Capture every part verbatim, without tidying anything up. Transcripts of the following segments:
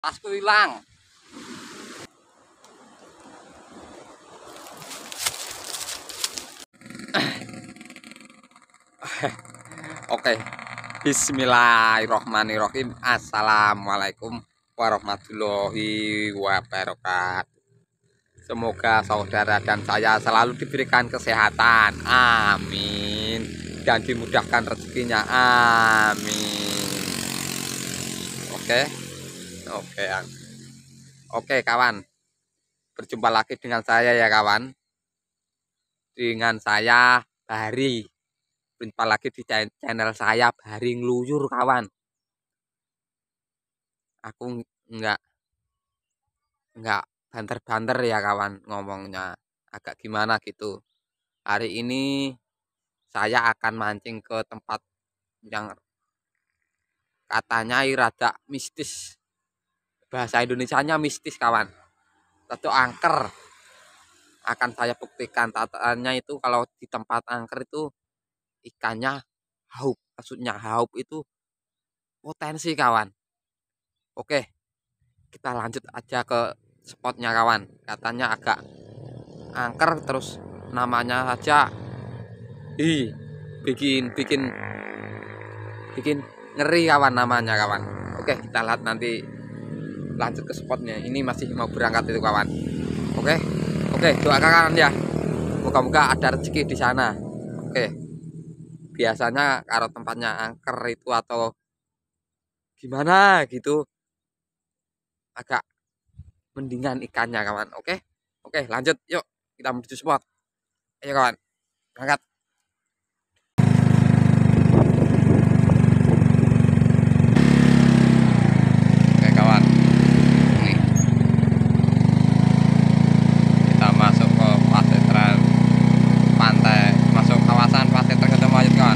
Tasku hilang. Oke. Bismillahirrohmanirrohim. Assalamualaikum warahmatullahi wabarakatuh. Semoga saudara dan saya selalu diberikan kesehatan. Amin. Dan dimudahkan rezekinya. Amin. Oke. Oke. Oke kawan. Berjumpa lagi dengan saya ya kawan. Dengan saya Bari. Berjumpa lagi di channel saya Bari Ngluyur kawan. Aku enggak enggak banter-banter ya kawan ngomongnya, agak gimana gitu. Hari ini saya akan mancing ke tempat yang katanya rada mistis. Bahasa Indonesianya mistis kawan. Satu angker. Akan saya buktikan tataannya itu kalau di tempat angker itu ikannya haup. Maksudnya haup itu potensi kawan. Oke, kita lanjut aja ke spotnya kawan. Katanya agak angker, terus namanya aja hi bikin bikin bikin ngeri kawan namanya kawan. Oke, kita lihat nanti lanjut ke spotnya. Ini masih mau berangkat itu kawan. Oke, oke doakan ya. Moga-moga ada rezeki di sana. Oke, biasanya kalau tempatnya angker itu atau gimana gitu agak mendingan ikannya kawan. Oke, oke lanjut yuk kita menuju spot. Ayo kawan, berangkat. Oke kawan, ini kita masuk ke Pasetran pantai, masuk kawasan Pasetran ketemu aja kawan.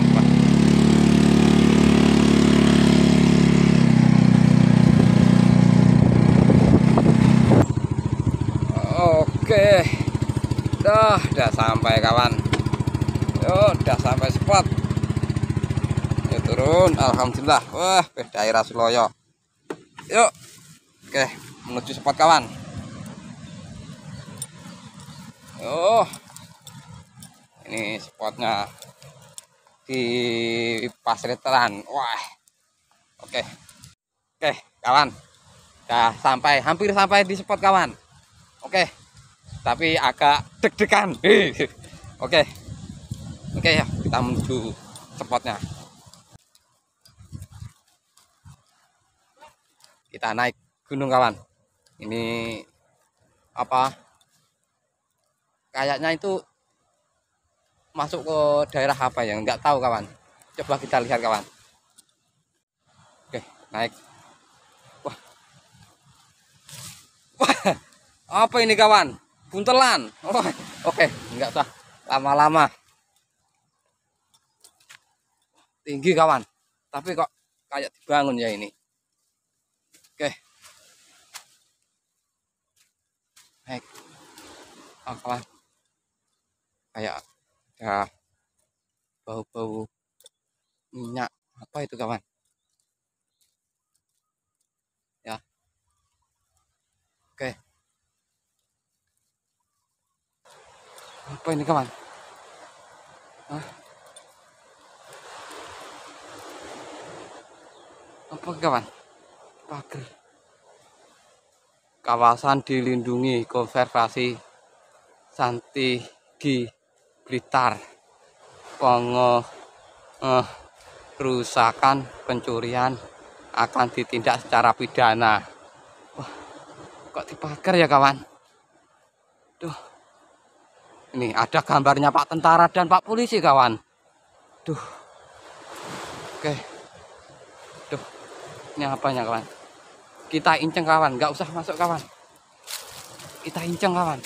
Oke, dah, udah sampai kawan. Yuk, udah sampai spot. Yuk turun, alhamdulillah. Wah, daerah Suloyo. Yuk, oke, menuju spot kawan. Oh, ini spotnya di Pasetran. Wah, oke, oke kawan. Udah sampai, hampir sampai di spot kawan. Oke, tapi agak deg-degan. Oke, oke ya, kita menuju spotnya. Kita naik gunung kawan. Ini apa? Kayaknya itu masuk ke daerah apa ya? Nggak tahu kawan. Coba kita lihat kawan. Oke, naik. Wah, wah, apa ini kawan? Buntelan. Oh, oke, nggak usah lama-lama. Tinggi kawan, tapi kok kayak dibangun ya ini. Oke, naik. Oh, kawan, kayak ada bau-bau minyak. Apa itu kawan? Ya, oke. Apa ini kawan? Hah? Apa kawan? Pagar. Kawasan dilindungi konservasi Santigi Blitar. Pengerusakan pencurian akan ditindak secara pidana. Wah, kok dipagar ya kawan? Duh. Ini ada gambarnya Pak Tentara dan Pak Polisi kawan. Duh. Oke. Duh. Ini apanya kawan? Kita inceng kawan, nggak usah masuk kawan. Kita inceng kawan.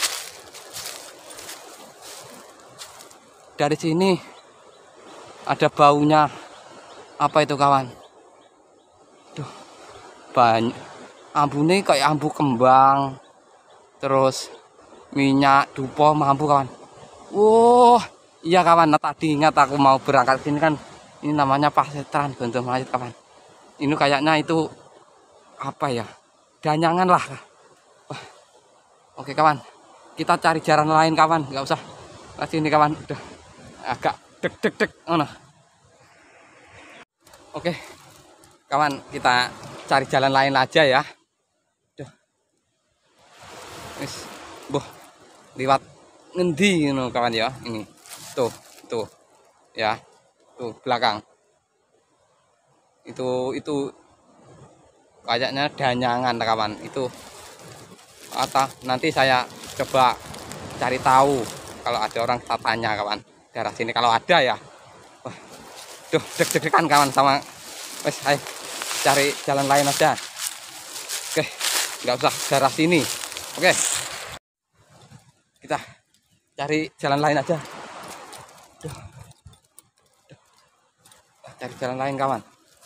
Dari sini ada baunya. Apa itu kawan? Duh. Banyak. Ambune kayak ambu kembang. Terus minyak dupo mampu kawan. Wow, iya kawan, nah, tadi ingat aku mau berangkat sini kan, ini namanya Pasetran Gonjomayit kawan. Ini kayaknya itu apa ya? danyangan lah. Wah, oke kawan, kita cari jalan lain kawan, nggak usah ke sini kawan, udah agak deg deg deg oh, nah. Oke kawan, kita cari jalan lain aja ya. Duh. Wis, boh, liwat ngendi ngono kawan ya, ini. Tuh, tuh. Ya. Tuh belakang. Itu itu kayaknya danyangan kawan. Itu atau nanti saya coba cari tahu kalau ada orang tanya kawan daerah sini kalau ada ya. Wah, duh deg-degan kawan sama. Wes, ayo cari jalan lain aja. Oke, nggak usah daerah sini. Oke, kita cari jalan lain aja. Duh. Duh. Cari jalan lain kawan.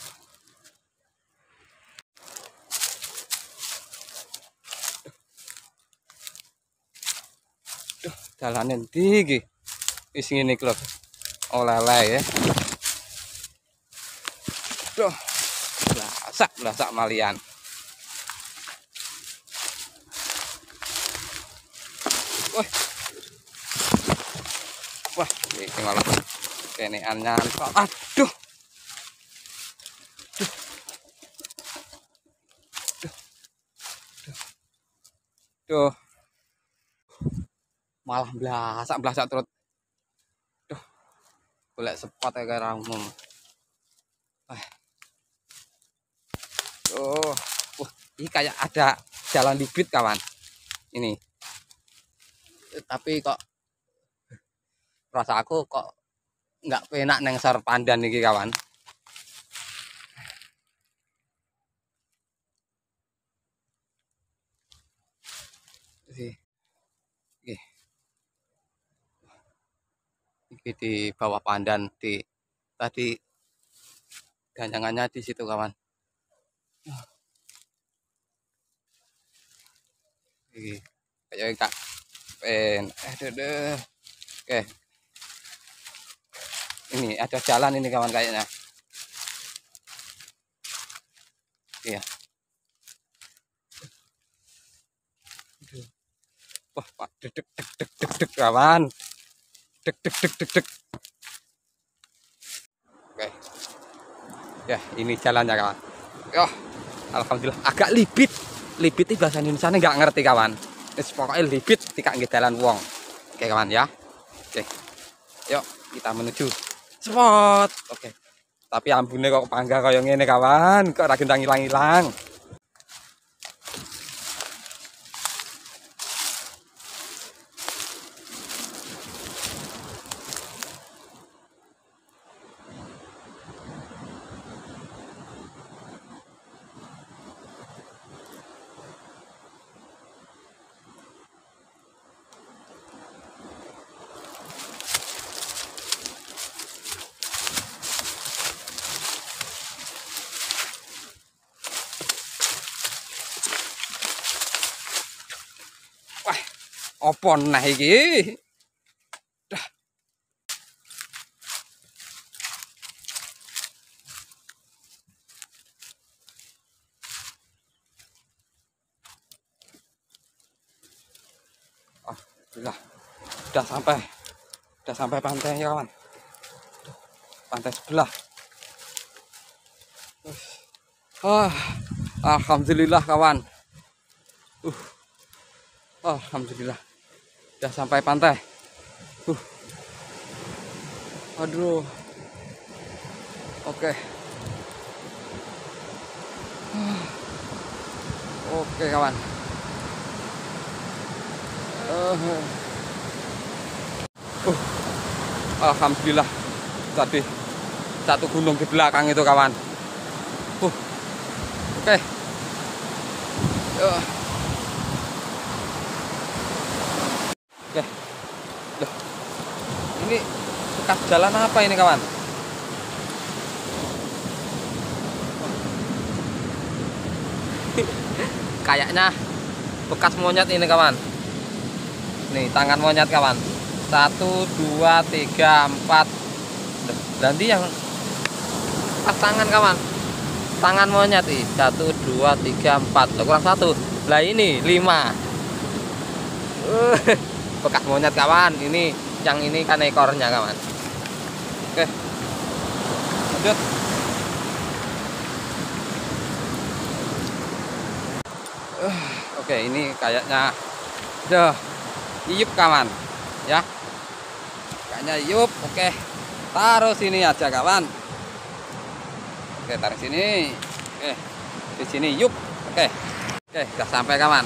Duh, jalanin tinggi. Wis ngene iki lho. Oleh-oleh ya. Duh. Blasak, blasak malian. Wah. Wah, iki malah keneannya. Aduh. Duh. Duh. Duh. Malah blasak, blasak terus. Duh. Golek spot ya kaya umum. Ah. Oh, wah, ini kayak ada jalan libit kawan. Ini. Tapi kok rasa aku kok nggak penak neng sar pandan nih kawan. Ini di bawah pandan di tadi ganjangannya di situ kawan. Ini kayak enggak pen eh deh. Oke. Ini ada jalan ini kawan kayaknya. Iya. Wah, pak deg deg deg deg deg deg kawan. Deg deg deg deg deg. Oke. Ya, ini jalannya kawan. Yo, alhamdulillah agak libit. Libit itu bahasa Indonesia nggak ngerti kawan. Wis pokoknya libit tidak nggih dalan wong. Oke kawan ya. Oke. Yuk, kita menuju spot. Oke. Tapi ambune kok pangga kaya ngene kawan, kok ora gendang ilang-ilang. Wah, opo nah iki? Dah. Oh, sudah. Sudah sampai. Sudah sampai pantai ya, kawan. Pantai sebelah. Ah, alhamdulillah kawan. Uh. Alhamdulillah. Sudah sampai pantai. Uh. Aduh. Oke. Uh. Oke kawan. Uh. Uh. Alhamdulillah. Tadi satu gunung di belakang itu kawan. Uh. Oke. Uh. Oke. Loh. Ini bekas jalan apa ini kawan? Kayaknya bekas monyet ini kawan. Nih tangan monyet kawan. Satu, dua, tiga, empat. Nanti yang pas tangan kawan. tangan monyet nih. Satu, dua, tiga, empat. Loh, kurang satu. Lah ini lima. Uh, bekas monyet kawan. Ini yang ini kan ekornya kawan. Oke. Lanjut. Uh, Oke, ini kayaknya udah iup kawan. Ya. Kayaknya iup. Oke. Taruh sini aja kawan. Oke, taruh sini. Oke, di sini yuk. Oke, oke, udah sampai kawan.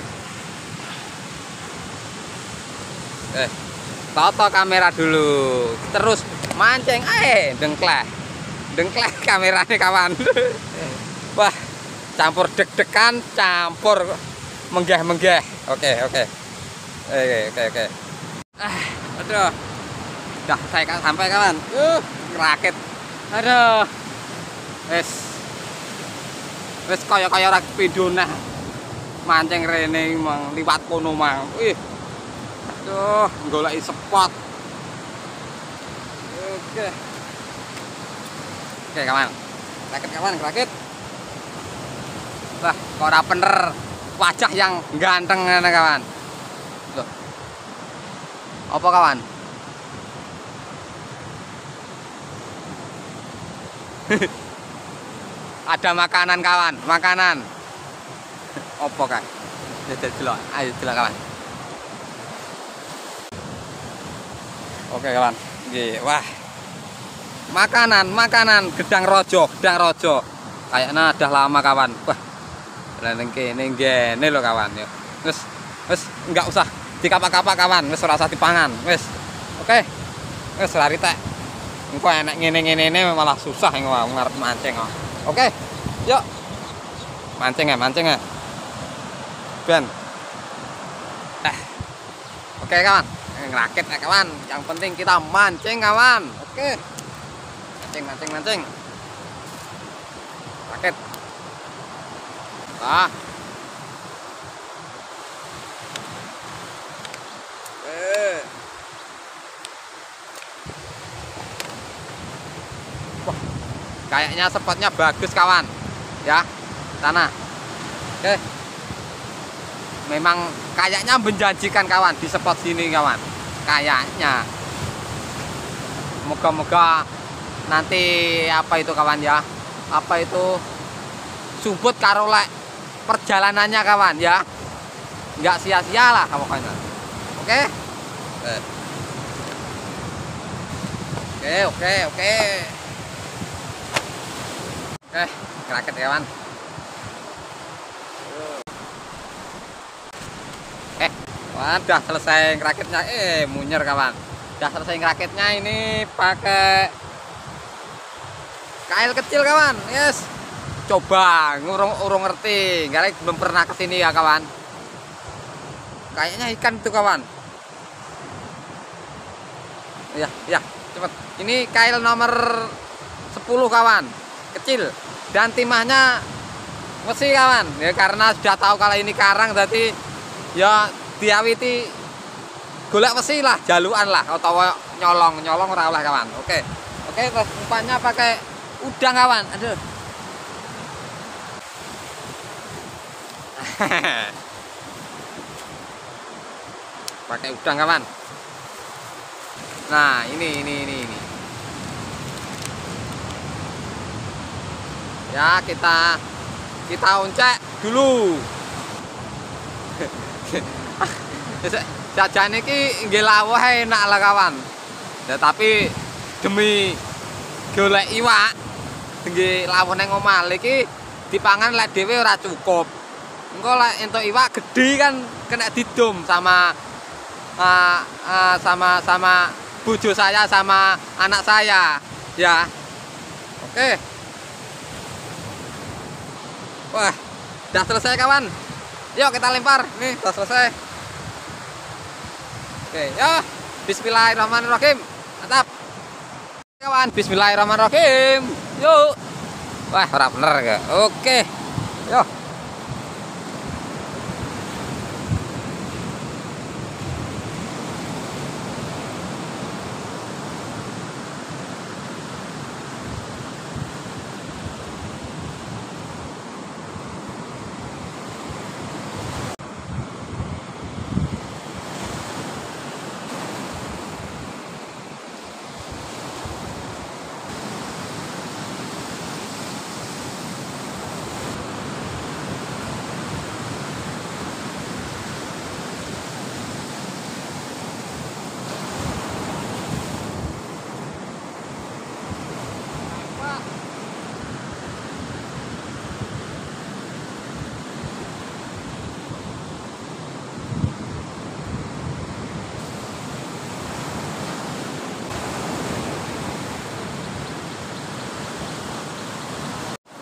Oke, toto kamera dulu. Terus mancing, eh, dengkleh, dengkleh kameranya kawan. Wah, campur deg-degan, campur menggeh-menggeh. Oke, oke, oke, oke, oke. Ah, aduh, udah saya sampai kawan. Uh, ngerakit. Aduh. Wes wes kaya-kaya ora pindhone mancing rene mang liwat kono mang. Wih. Aduh, goleki spot. Oke. Oke, kawan. Rakit kawan, rakit. Wah, kok ora bener wajah yang ganteng ngene kawan. Loh. Apa kawan? Ada makanan kawan, makanan. Opo kan? Delok, ayo delok kawan. Oke kawan. Nggih, wah. Makanan, makanan gedang rojo, gedang rojo. Kayaknya udah lama kawan. Wah. Ning kene ngene lho kawan ya. Wis, wis enggak usah dikapak-kapak kawan, wis ora usah dipangan. Wis. Oke. Wis lari tek. Engko enek ngene-ngene malah susah engko ngarep mancing kok. Oke, yuk mancing ya, mancing ya, Ben. Eh, oke kawan, ngerakit ya kawan. Yang penting kita mancing kawan. Oke, mancing, mancing, mancing. Rakit. Ah. Eh. Wah. Kayaknya spotnya bagus kawan ya, sana. Oke, memang kayaknya menjanjikan kawan di spot sini kawan, kayaknya. Moga-moga nanti apa itu kawan ya, apa itu subut karo lek perjalanannya kawan ya, nggak sia-sia lah pokoknya. Oke. Oke, oke, oke. Oke, ngerakit kawan. Eh, wah, udah selesai ngerakitnya. Eh, munyer kawan. Udah selesai ngerakitnya, ini pakai kail kecil kawan. Yes. Coba ngurung urung ngerti. Karena belum pernah kesini ya kawan. Kayaknya ikan itu kawan. Ya, ya, cepet. Ini kail nomor sepuluh kawan. Kecil dan timahnya mesti kawan ya, karena sudah tahu kalau ini karang berarti ya diawiti golek mesti lah, jaluan lah atau nyolong nyolong ora oleh kawan. Oke, oke, terus umpannya pakai udang kawan. Aduh. Pakai udang kawan. Nah, ini ini ini ini. Ya, kita kita oncek dulu. Jajan iki nggih lawuh enak lah kawan. Ya tapi demi golek iwak nggih lawuh nang omah iki dipangan lek dhewe ora cukup. Engko lek entuk iwak gedhe kan kena didum sama uh, uh, sama sama bojo saya sama anak saya ya. Oke. Wah, udah selesai kawan. Yuk kita lempar. Nih, udah selesai. Oke, ya. Bismillahirrahmanirrahim. Mantap. Kawan, bismillahirrahmanirrahim. Yuk. Wah, ora bener ya. Oke. Yuk.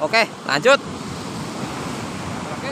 Oke, lanjut. Oke.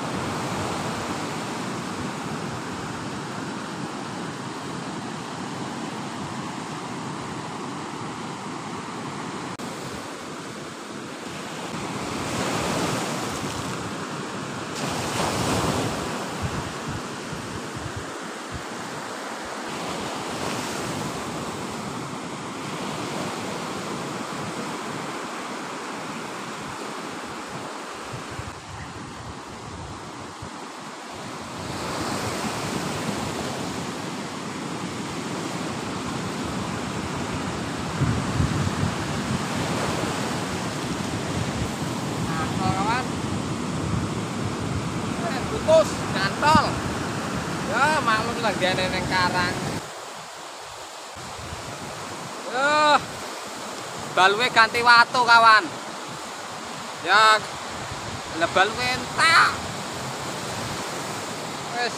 Putus, nyantol. Ya, maklum lah dia neneng karang. Eh, balue ganti watu kawan. Ya, lah balue entak. Wes.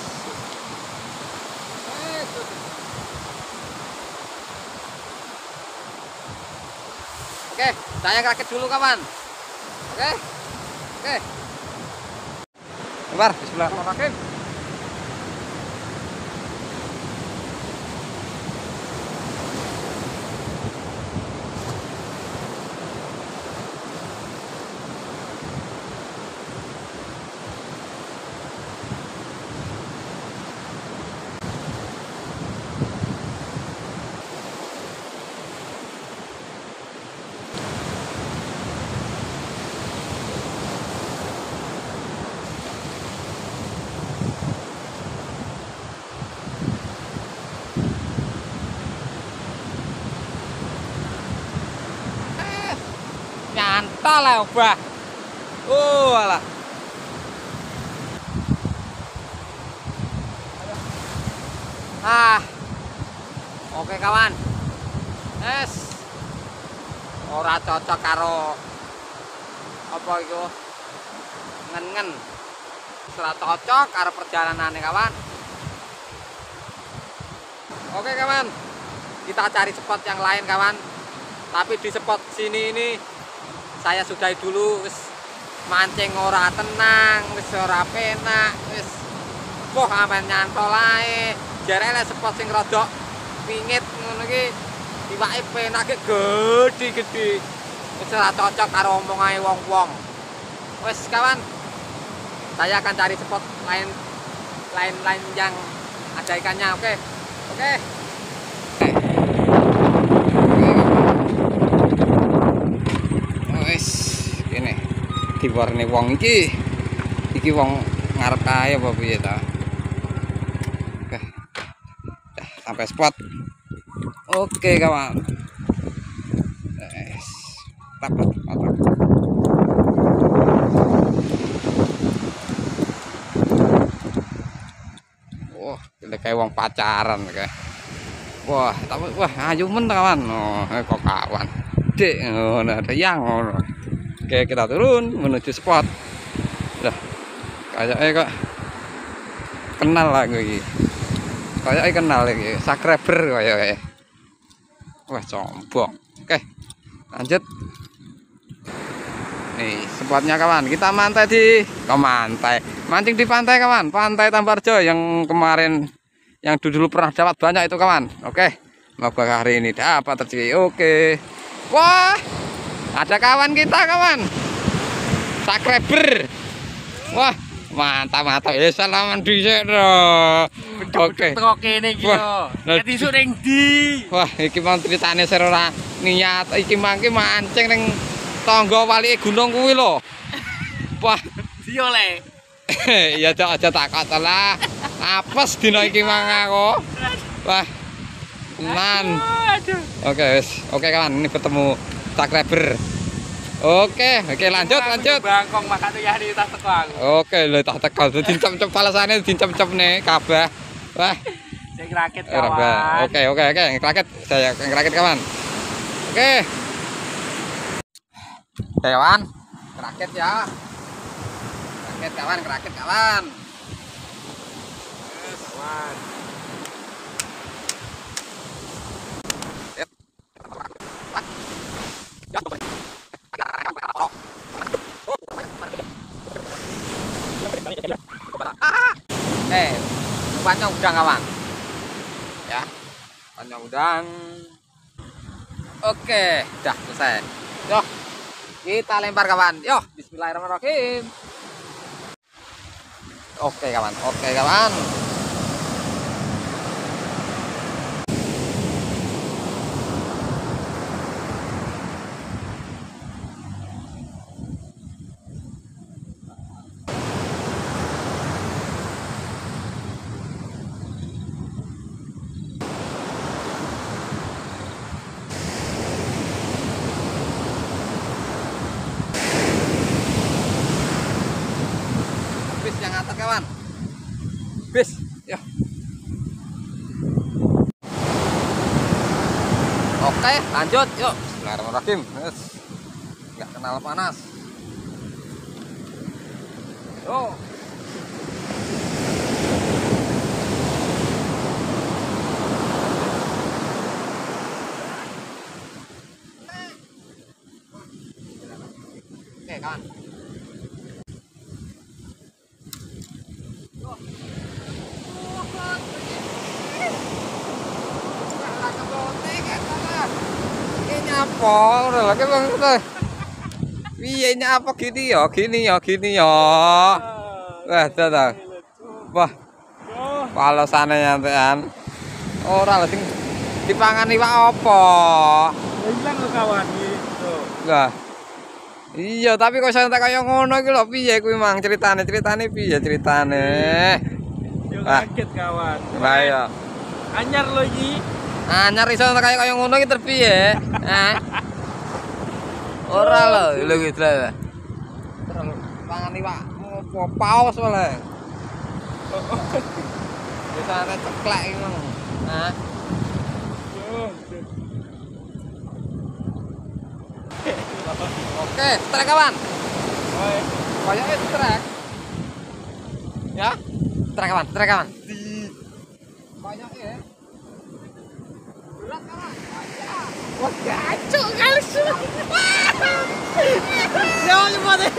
Oke, saya ngerakit dulu kawan. Oke, oke. Bentar, bismillahirrahmanirrahim. Nyantol lah, Mbah. Oh, alah. Ah. Oke, kawan. Es. Ora cocok karo apa iku? Ngen-ngen. Ora cocok karo perjalanane, kawan. Oke, kawan. Kita cari spot yang lain, kawan. Tapi di spot sini ini saya sudahi dulu, wis mancing ora tenang, wis ora penak, wis poh amen nyantol ae. Jarene spot sing rada pingit ngono iki iwake penak ge gedhi-gedhi. Wis ora cocok karo omongae wong-wong. Wis kawan, saya akan cari spot lain lain-lain yang ada ikannya. Oke. Oke. Diwarni wong iki iki wong ngarep kae apa piye ta. Oke. Dah, sampai spot. Oke kawan. Yes. Dapat, dapat. Wah, ini kayak wong pacaran kayak. Wah, tapi wah ayo men kawan. Oh, kok kawan. Dek ngono ada yang ngono. Oke, kita turun menuju spot. Dah, kayaknya kok kenal lah gue ini. Kayaknya kenal lagi, subscriber kayaknya. Wah, sombong. Oke, lanjut. Nih, spotnya kawan. Kita mantai di, ke mantai. Mancing di pantai kawan. Pantai Tambarjo yang kemarin, yang dulu pernah dapat banyak itu kawan. Oke, semoga hari ini dapat rezeki. Oke. Wah. Ada kawan kita kawan, subscriber. Wah, mantap mantap. Ya salaman dhisik to. Oke. Tengok kene iki yo. Dadi isuk ning ndi? Wah, iki mau critane ser ora niat. Iki mangke mancing ning tangga walike gunung kuwi lho. Wah, iya le. Ya cok aja takut lah. Apes dina iki mang aku. Wah. Nan. Oke, wis. Oke kawan, ini bertemu subscriber. Oke, oke lanjut lanjut. Bangkong makan ya di tas teko aku. Oke, lho tak teko dincep-cep balasane dincep-cepne kabeh. Wah. Sing rakit kawan. Oke, oke, oke, rakit saya rakit kawan. Oke. Kawan, rakit ya. Rakit kawan, rakit kawan. Yes, kawan. Eh, umpannya udang kawan. Ya, umpannya udang. Oke, udah selesai. Yo, kita lempar kawan. Yo, bismillahirrahmanirrahim. Oke kawan, oke kawan. Bis yang atas kawan. Bis, ya. Oke, lanjut, yuk. Bismillahirrahmanirrahim. Yes. Nggak kenal panas. Yo. Oke kawan. Apa udah lagi bang udah piye apa gini ya gini ya gini ya wah tuh wah kalau sana nyantean orang sing dipangan iwak apa hilang lo kawan gitu lah iya tapi kok saya tak kayak ngono iki lho piye kuwi mang ceritane ceritane piye ceritane yo kaget kawan lah ya anyar lo iki anyar iso kayak kayak ngono iki terpiye eh ora lho lho gitu lah terus pangan iwak opo paus oleh bisa ana ceklek iki ngono nah oke strek kawan kayaknya strek ya strek kawan strek kawan kayaknya berat kawan wah gacok kali semua ya coba deh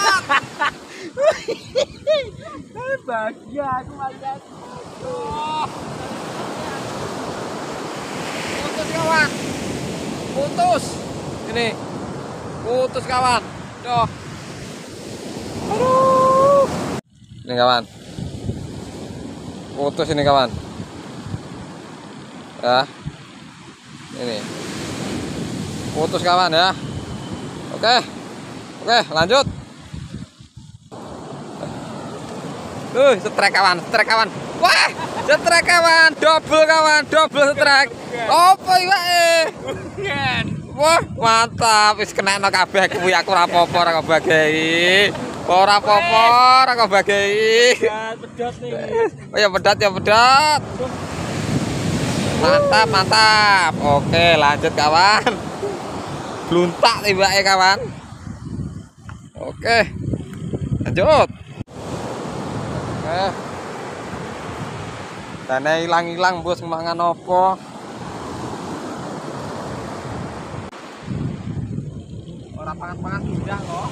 bahagia aku lihat putus kawan putus ini putus kawan doh aduh ini kawan putus ini kawan ya ini putus kawan ya oke oke lanjut uh setrek kawan setrek kawan wah setrek kawan double kawan double setrek apa iwake wah mantap wis kenekno kabeh kuwi aku ora apa-apa ora kebagi ora apa-apa ora kebagi pedot nih oh ya pedat ya pedat mantap mantap oke lanjut kawan bluntak tibake kawan oke lanjut oke dana hilang-hilang bos mangan opo ora pangan-pangan udang kok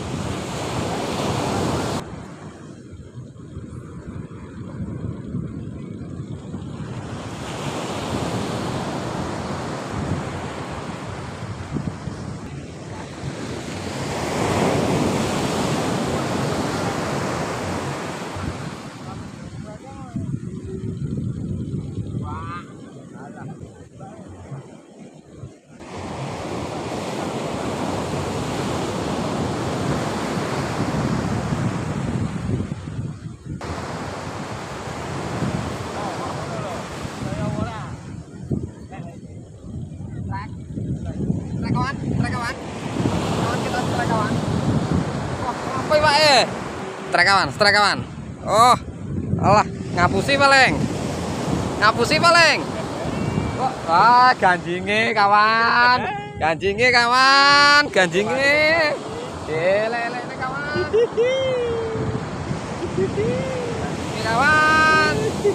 kawan, trek kawan. Kawan kita trek kawan. Wah, apa iwake? Trek kawan, trek kawan. Oh, alah, ngapusi paling. Ngapusi paling. Kok ah ganjinge kawan. Ganjinge kawan, ganjinge. Lele kawan. Ini kawan.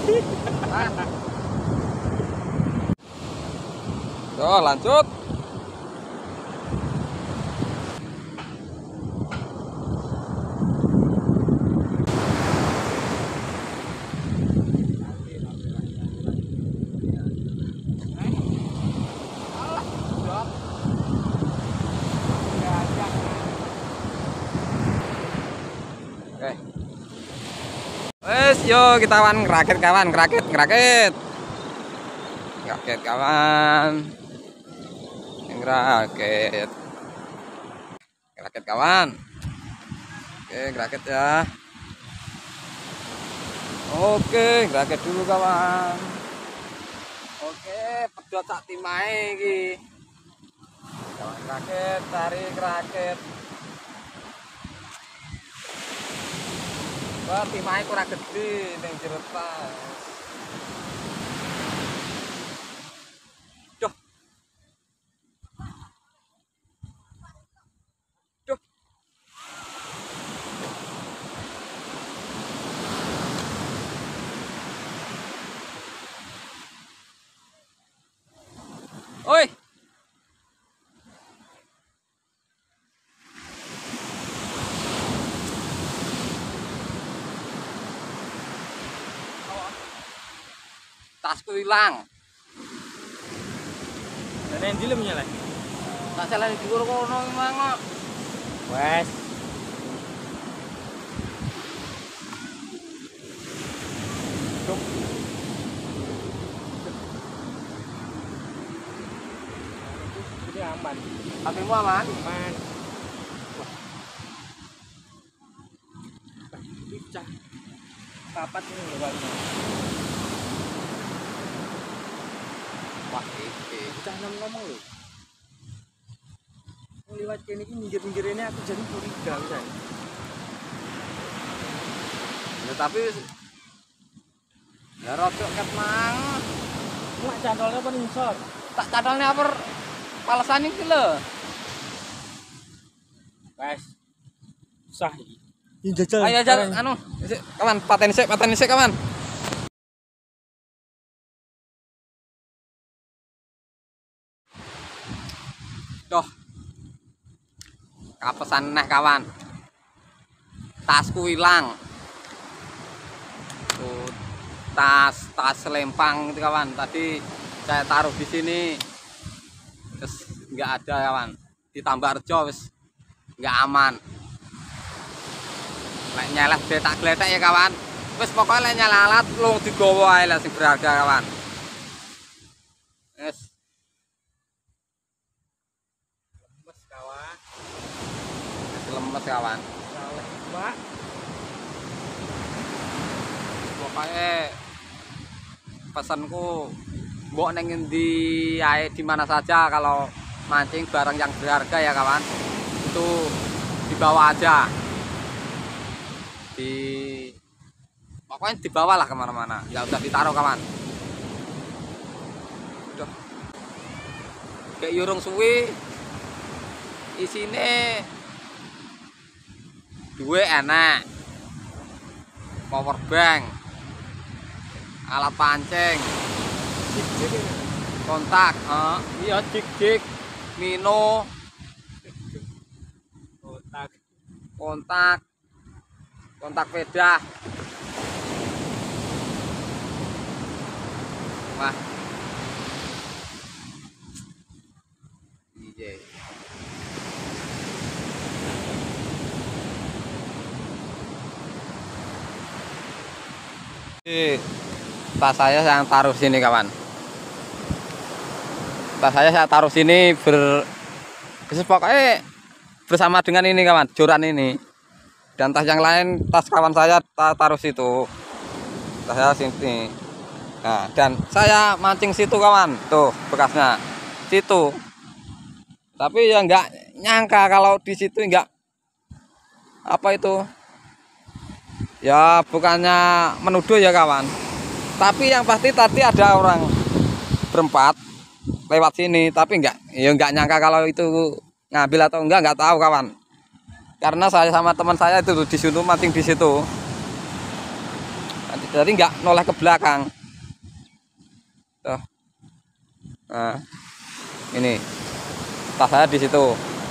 Tuh, lanjut. Yo kita kawan ngerakit kawan, ngerakit, ngerakit. Ngerakit kawan. Ngerakit. Ngerakit kawan. Oke, ngerakit ya. Oke, ngerakit dulu kawan. Oke, pedot sak timae iki. Kawan ngerakit, tarik ngerakit. Wah, timae kurang gede ning jero tas. Duh. Duh. Oi. Tasku hilang. Ada yang dilem nyala. Tak salah di dhuwur kono mang kok. Wes. Cuk. Jadi aman. H P-mu aman? Aman. Pecah. Papat ini lho, Bang. Wah, iki. Pecah ngomong lho. Lewat kene iki minggir-minggir ini aku jadi curiga bisa. Ya tapi ya rodok ket mang. Mak cantolnya apa nisor? Tak cadalne apa palesan iki lho. Wes. Sah iki. Ini jajal. Ayo jajal anu, sik kawan, pateni sik, pateni sik kawan. Doh. Kapesan neh kawan. Tasku hilang. Tuh, tas tas selempang itu kawan. Tadi saya taruh di sini. Terus nggak ada kawan. Ditambah rejo wis nggak aman. Lek nyelet tak gletek ya kawan. Wis pokoknya lek nyelalat lung digowo ae lah sing berharga kawan. Wis. Lemes kawan. Lemes kawan. Saleh, Pak. Pokoknya pesanku mbok ning endi ae di mana saja kalau mancing barang yang berharga ya kawan itu dibawa aja di pokoknya dibawa lah kemana-mana, nggak usah ditaruh kawan. Duh. Kayak yurung suwi isine duwe enak, power bank, alat pancing, kontak, eh, iya jig-jig, mino, Otak. kontak, kontak pedah. Wah. Iya. Tas saya saya taruh sini kawan. Tas saya saya taruh sini ber pokoknya bersama dengan ini kawan, joran ini. Dan tas yang lain, tas kawan saya taruh situ. Tas saya sini. Nah, dan saya mancing situ kawan, tuh bekasnya situ. Tapi ya nggak nyangka kalau di situ nggak apa itu. Ya bukannya menuduh ya kawan. Tapi yang pasti tadi ada orang berempat lewat sini, tapi enggak, ya enggak nyangka kalau itu ngambil atau enggak enggak tahu kawan. Karena saya sama teman saya itu di situ mancing di situ. Jadi enggak noleh ke belakang. Tuh. Nah, ini tas saya di situ.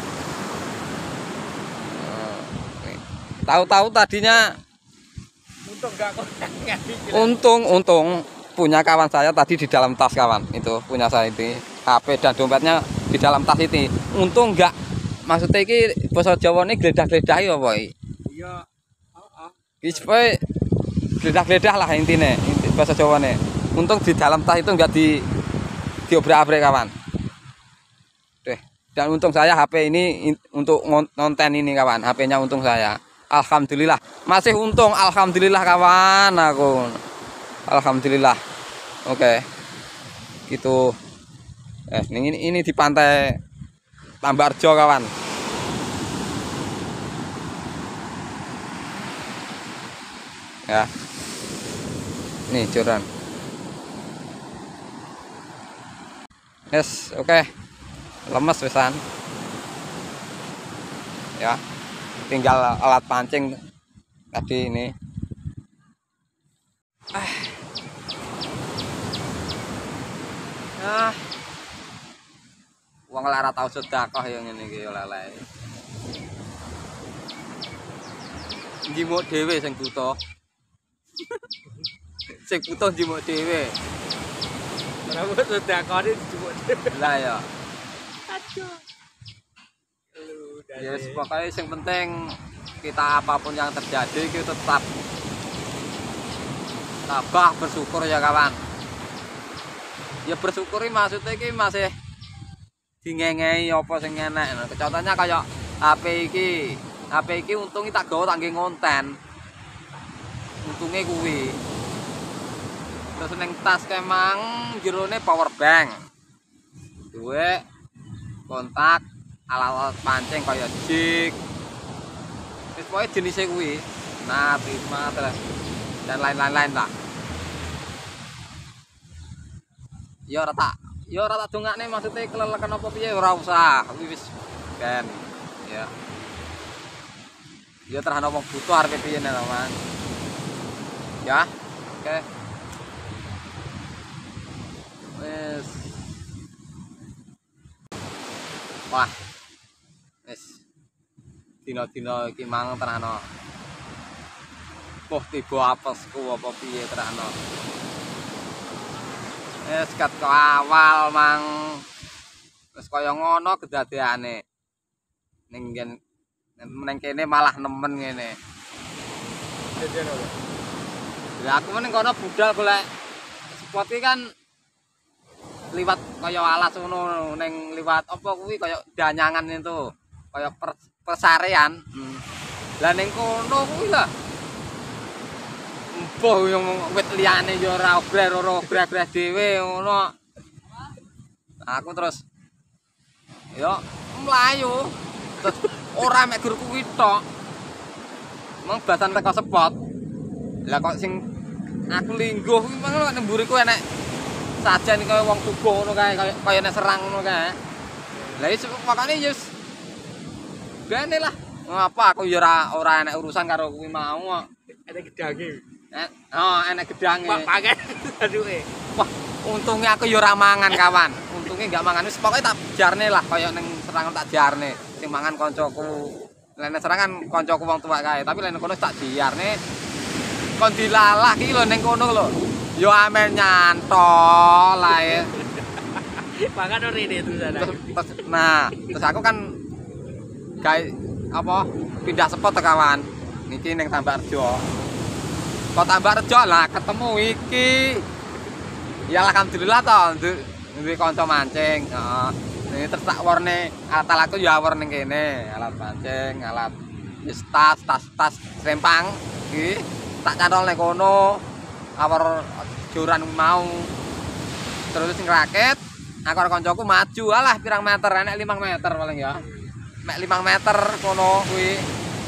Tahu-tahu tadinya Untung enggak kontaknya. Untung, untung punya kawan saya tadi di dalam tas kawan. Itu punya saya itu. H P dan dompetnya di dalam tas itu. Untung enggak. Maksudnya ini bahasa Jawa ini geledah-geledah ya, boy. Iya. Heeh. Iki supaya geledah-geledah lah intinya, inti bahasa Jawa nih. Untung di dalam tas itu enggak di diobrak-abrik kawan. Deh, dan untung saya H P ini in, untuk konten ini kawan, H P-nya untung saya. Alhamdulillah, masih untung, alhamdulillah kawan aku. Alhamdulillah. Oke. Gitu. Eh, ini ini di pantai Tambarjo kawan. Ya. Nih joran. Yes, oke. Okay. Lemes pisan. Ya. Tinggal alat pancing tadi ini. Ah. Ah. Wong lara tau sedekah yang ngene iki lele. Njimuk dhewe sing buta. Sing buta njimuk dhewe. Kenapa sedekah ini dijemuk dhewe? Lah ya. Aduh. Ya yes, pokoknya yang penting kita apapun yang terjadi kita tetap tabah bersyukur ya kawan. Ya bersyukuri maksudnya ini masih dingengei apa sing enek. Contohnya kayak H P iki. H P iki untungnya tak gawa tak nggih ngonten. Untungnya kuwi. Terus ning tas kemang jerone power bank. Duwe kontak alat-alat pancing kayak jig. Wis pokoke jenise kuwi. Nah, prisma terus dan lain-lain lah. Ya ora tak ya ora tak dongakne maksudnya kelelekan apa piye ora usah. Kuwi wis ben ya. Ya terhadap wong butuh arep piye nek man. Ya. Oke. Wes. Wah. Wes. Dina-dina iki mang terano. Poh tiba apesku apa piye terano. Wes kat ke awal mang wis kaya ngono kedadeane. Ning ning kene malah nemen ngene. Kejadian apa? Ya aku meneng kono budal golek spot iki kan liwat kaya alas ngono ning liwat apa kuwi kaya danyangan itu. Kaya per, persarean. Hmm. Lah ning kono kuwi lah. Empuh yang wit liyane ya ora obreh ora obreh-obreh dhewe ngono. Aku terus yo mlayu. Terus ora mek gur kuwi tok. Mong basan teko spot. Lah kok sing aku lingguh kuwi mangko nek mburiku enek sajan kaya wong tubuh ngono kae kaya kaya nek serang ngono kae. Lah iki makane ya bene lah. Ngapa aku ya ora ora enek urusan karo kuwi mau. Enek gedange. Eh, oh enek gedange. Wah, pakai aduhe. Wah, untungnya aku ya ora mangan kawan. Untungnya enggak mangan wis pokoke tak jarne lah kaya ning serangan tak jarne. Sing mangan koncoku. Lene serangan koncoku wong tuwa kae, tapi lene kono tak diarne. Kon dilalah iki lho ning kono lho. Ya amen nyantol ae. Mangan ora ini terus ana. Nah, terus aku kan gawe apa pindah spot kawan. Niki ning Tambarjo. Kok Tambarjo lah ketemu iki. Ya alhamdulillah to duwe kanca mancing. Heeh. Ini terus tak warne alat aku ya war ning kene, alat pancing, alat wis tas, tas-tas rempang iki tak cantol ning kono. Awar joran mau. Terus sing raket, aku karo kancaku maju alah pirang meter, enek lima meter paling ya. Mek lima meter kono kuwi.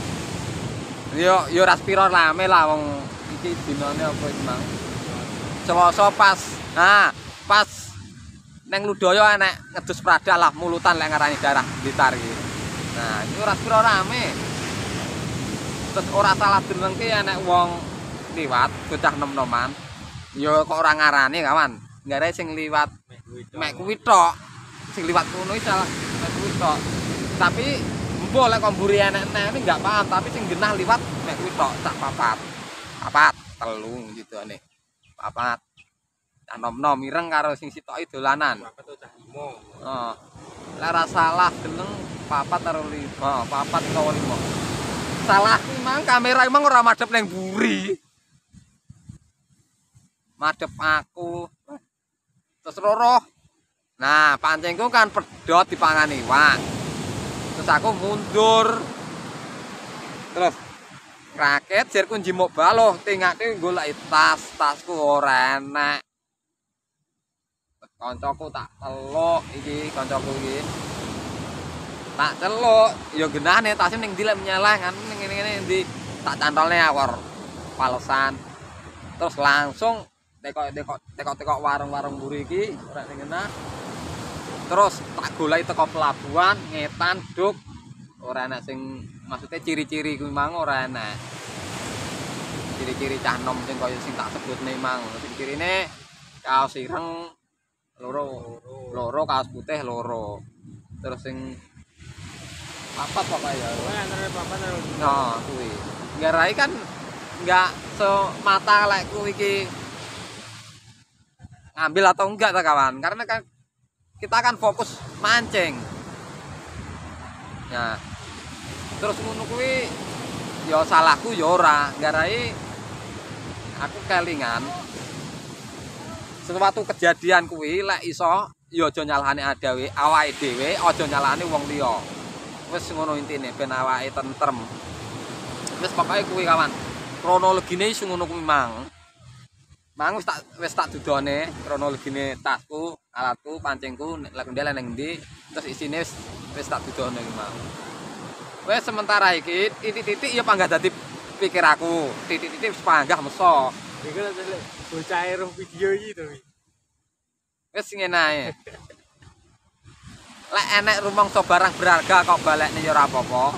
Yo yo ora spiro rame lah wong iki dinane apa iki mang. Selasa pas. Nah, pas neng Ludaya enek ngedus prada lah mulutan lek ngarani daerah Blitar iki. Nah, iki ora spiro rame. Terus ora salah denengke enek wong liwat bocah nom-noman. Ya kok ora ngarani kawan. Nggare sing liwat mek kuwi tok. Sing liwat kono iki salah mek kuwi tok. Tapi embo lek kok mburi enek-enek ini enggak paham, tapi sing genah liwat mek kuwi tok tak papat. Papat, telu gitu ane. Papat. Nom-nom mireng karo sing sitoki dolanan. Papat cah limo. Heeh. Lek ora salah geleng papat karo lima, papat utawa lima. Salah memang kamera emang ora madhep ning mburi. madhep aku. Terus loro. Nah, pancingku kan pedhot dipangan iwak. Terus aku mundur. Terus raket jerku njimuk baloh, tingake golek tas, tasku ora enek. Kancaku tak teluk iki, kancaku iki. Tak celuk, ya genahne tasnya ning ndi lek menyeleh kan ning ngene-ngene ndi tak cantolne awor palesan. Terus langsung tekok-tekok tekok-tekok warung-warung mburi iki ora ning ngene. Terus tak goleki teko pelabuhan, ngetan duk. Ora enak sing maksudnya ciri-ciri kuwi mang ora enak. Ciri-ciri cah nom sing kaya sing tak sebutne mang. Ciri-cirine kaos ireng loro, loro kaos putih loro. Terus sing papat pokoke ya. Pokoknya antara papat karo Nah, kuwi. Nggarai kan enggak semata lek kuwi iki ngambil atau enggak ta kawan. Karena kan kita kan fokus mancing. Ya. Terus ngono kuwi ya salahku ya ora, nggarai aku kelingan sesuatu kejadian kuwi lek iso ya aja nyalahane dhewe, awake dhewe aja nyalahane wong liya. Wis ngono intine ben awake tentrem. Wis pokoke kuwi kawan. Kronologine iso ngono kuwi mang. Mang wis tak wis tak dudone kronologine tasku, alatku, pancingku lek ndek ning ndi, terus isine wis wis tak dudone kuwi mang. Wes sementara iki titik-titik ya panggah dadi pikir aku. Titik-titik wis panggah meso. iku lek bocah roh video iki to. Wis ngene ae. Lek enek rumangsa barang berharga kok balekne ya ora apa-apa.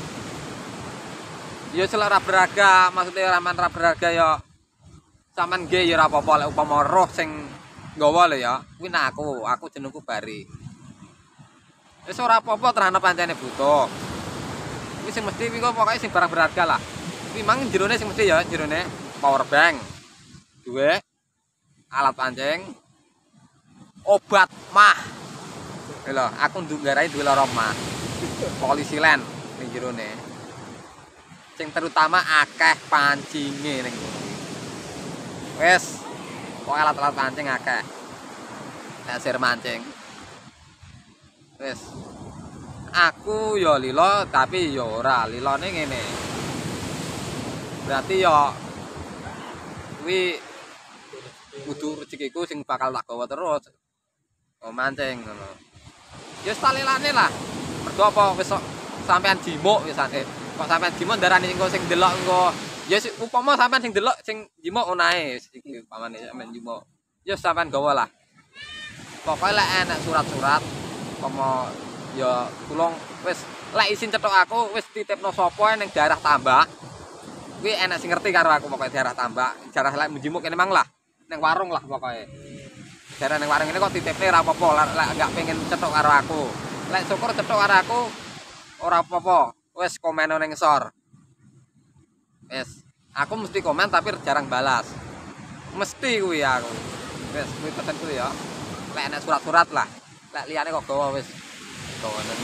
Ya selera berharga, maksudnya ora man ra berharga ya sampean nggih ya ora apa-apa lek upama roh sing nggawa lho ya. Kuwi nak aku, aku jenengku Bari. Wis ora apa-apa terhadap pancene butuh. Kuwi sing mesti kuwi kok pokoke sing barang berharga lah. Kuwi mang jerone sing mesti ya jerone power bank. Duwe alat pancing, obat mah. Lho, aku ndunggarai duwe lara mah. Polisilen ning jerone. Sing terutama akeh pancinge ning kono. Wes, pokoke alat-alat pancing akeh. Hasil mancing. Wes. Aku ya lilo tapi ya ora, lilone ngene. Berarti ya kuwi kudu rezekiku sing bakal tak gawa terus. Oh mancing ngono. Ya stalilane lah. Mergo apa wis sampean jimuk wisane. Kok sampean jimuk ndarani engko sing delok engko ya upama sampean sing delok sing jimuk ngono ae iki upamane sampean jimuk. Ya sampean gawa lah. Pokoke lek enek surat-surat upama ya tulung wis lek isin cetok aku wis titipno sapa ning daerah Tambak. Kuwi enek sing ngerti karo aku pokoke daerah Tambak. Daerah lek menjimuk kene mang lah. Ning warung lah pokoke. Daerah ning warung ini kok titipne ora apa-apa lek gak pengen cetok karo aku. Lek syukur cetok karo aku ora apa-apa. Wis komen ning sor. Wis, aku mesti komen tapi jarang balas. Mesti kuwi aku. Wis kuwi pesenku ya. Lek enek surat-surat lah. Lek liyane kok gawa wis kawanan.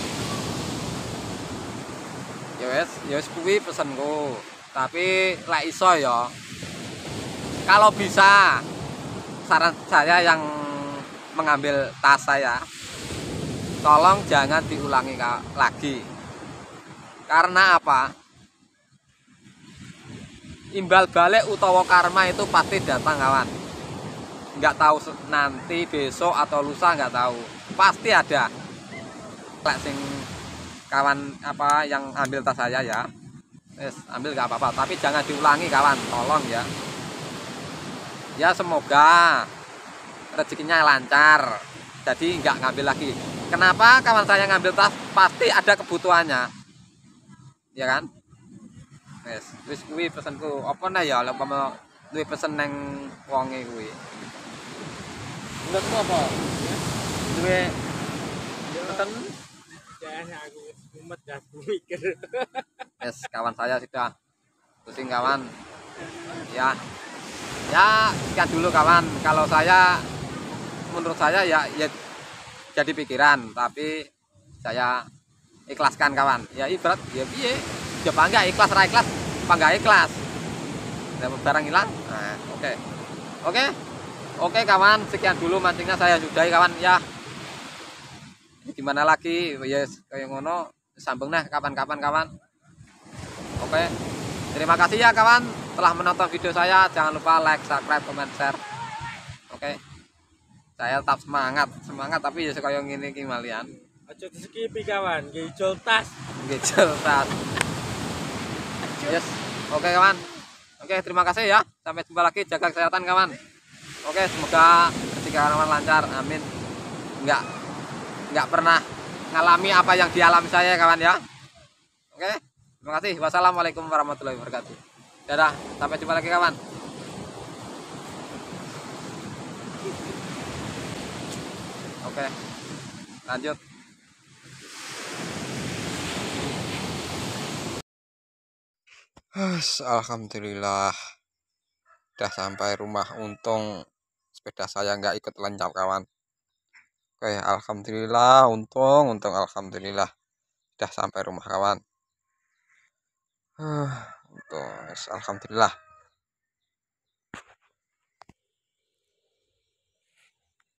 Ya wes, ya wes kuwi pesenku. Tapi lek iso ya. Kalau bisa saran saya yang mengambil tas saya, tolong jangan diulangi lagi. Karena apa? Imbal balik utawa karma itu pasti datang kawan. Nggak tahu nanti besok atau lusa nggak tahu. Pasti ada. Lek sing kawan apa yang ambil tas saya ya, yes, ambil nggak apa-apa, tapi jangan diulangi kawan, tolong ya. Ya semoga rezekinya lancar, jadi nggak ngambil lagi. Kenapa kawan saya ngambil tas? Pasti ada kebutuhannya, ya kan? Yes, wis kuwi pesenku. Apa nah ya, lek umpama duwe pesen nang wonge kuwi. Menurutmu apa? Duwe pesen? Jangan aku mumet aku mikir. Yes, kawan saya sudah pusing kawan. Ya, ya sekian dulu kawan. Kalau saya, menurut saya ya, ya jadi pikiran, tapi saya ikhlaskan kawan. Ya ibarat, ya piye? Ya bangga ikhlas, ra ikhlas, bangga ikhlas. Barang hilang, nah oke. Okay. Oke. Oke kawan, sekian dulu mancingnya saya sudahi kawan ya. Gimana lagi? Yes, kayak ngono sambung nah kapan-kapan kawan. Oke. Terima kasih ya kawan telah menonton video saya. Jangan lupa like, subscribe, comment, share. Oke. Saya tetap semangat, semangat tapi ya kayak gini iki malian. Aja di-skip kawan, ngejol tas. Ngejol tas. Yes. Oke kawan. Oke, terima kasih ya. Sampai jumpa lagi. Jaga kesehatan kawan. Oke, semoga rezeki kawan lancar. Amin. Enggak enggak pernah ngalami apa yang dialami saya kawan ya. Oke. Terima kasih. Wassalamualaikum warahmatullahi wabarakatuh. Dadah, sampai jumpa lagi kawan. Oke. Lanjut. Alhamdulillah udah sampai rumah, untung sepeda saya nggak ikut lenyap kawan. Oke, alhamdulillah, untung untung alhamdulillah udah sampai rumah kawan. Untung alhamdulillah.